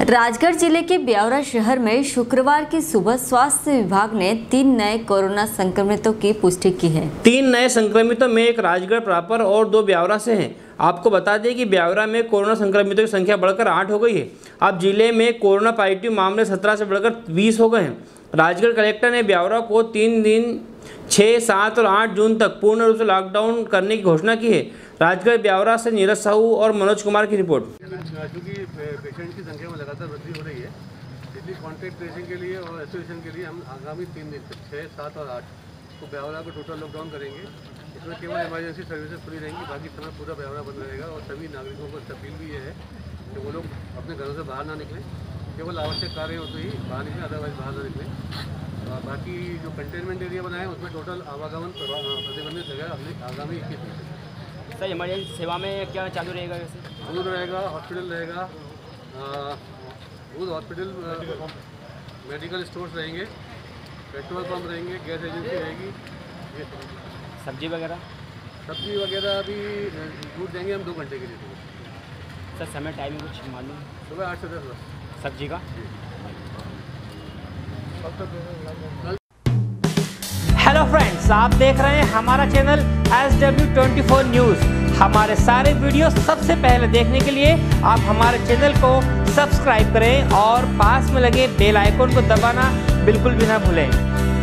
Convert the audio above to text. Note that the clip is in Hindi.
राजगढ़ जिले के ब्यावरा शहर में शुक्रवार की सुबह स्वास्थ्य विभाग ने 3 नए कोरोना संक्रमितों की पुष्टि की है। 3 नए संक्रमितों में एक राजगढ़ प्रॉपर और 2 ब्यावरा से हैं। आपको बता दें कि ब्यावरा में कोरोना संक्रमितों की संख्या बढ़कर 8 हो गई है। अब जिले में कोरोना पॉजिटिव मामले 17 से बढ़कर 20 हो गए हैं। राजगढ़ कलेक्टर ने ब्यावरा को 3 दिन 6, 7 और 8 जून तक पूर्ण रूप से लॉकडाउन करने की घोषणा की है। राजगढ़ ब्यावरा से नीरज साहू और मनोज कुमार की रिपोर्ट। क्योंकि पेशेंट की संख्या में लगातार वृद्धि हो रही है, इसलिए कॉन्टैक्ट ट्रेसिंग के लिए और आइसोलेशन के लिए हम आगामी 3 दिन 6, 7 और 8 को ब्यावरा को टोटल लॉकडाउन करेंगे। इसमें केवल इमरजेंसी सर्विसेज खुली रहेंगी, बाकी समय पूरा ब्यावरा बंद रहेगा। और सभी नागरिकों को अपील भी ये है कि वो लोग अपने घरों से बाहर ना निकलें, केवल आवश्यक कार्य हो तो ही बाहर निकलें, अदरवाइज बाहर ना निकलें। बाकी जो कंटेनमेंट एरिया बनाए उसमें टोटल आवागमन प्रतिबंधित रहेगा आगामी 21 दिन से। सर इमरजेंसी सेवा में क्या चालू रहेगा? वैसे दूध रहेगा, हॉस्पिटल रहेगा, दूध हॉस्पिटल, मेडिकल स्टोर्स रहेंगे, पेट्रोल पंप रहेंगे, गैस एजेंसी रहेगी। ये सब्जी वगैरह अभी दूध देंगे हम 2 घंटे के लिए। सर समय टाइमिंग कुछ मालूम? सुबह 8 से 10 बजे सब्जी का। हेलो फ्रेंड्स, आप देख रहे हैं हमारा चैनल SW24 न्यूज़। हमारे सारे वीडियो सबसे पहले देखने के लिए आप हमारे चैनल को सब्सक्राइब करें और पास में लगे बेल आइकन को दबाना बिल्कुल भी ना भूलें।